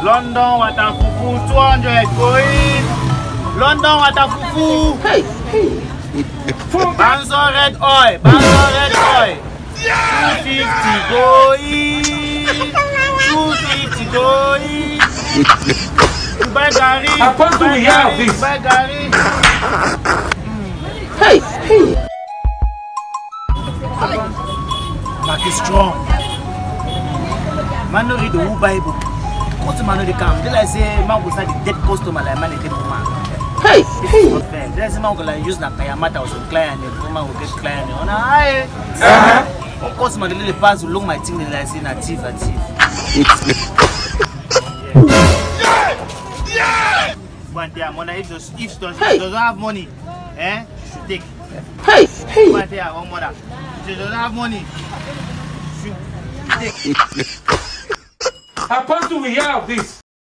London water fufu 200 going. London water fufu. Hey. Banzo red oil. 250 going. 250 going. You buy Gary. I want to hear this. Buy Gary. Hey. Back is strong. Man no read the whole Bible. Customer no dey come. They like say man go start the dead customer like man dey dead woman. Hey. Not fair. They say man go like use na kayamata or some client. Woman go get client. Oh na hi. Customer dey pass to look my thing. They like say na thief. But there, money if doesn't have money, you should take. Hey. But there, one mother. If she doesn't have money, you should take. I want to hear this.